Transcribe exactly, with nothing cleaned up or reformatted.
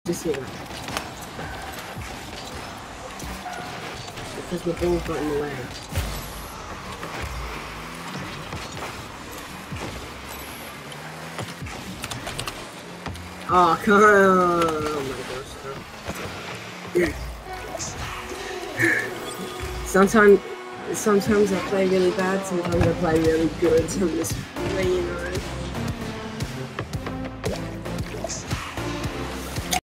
Just here. Because the ball got in the way. Oh, come on. Oh my gosh. No. Sometimes, sometimes I play really bad, sometimes I play really good. So I'm just playing, you know.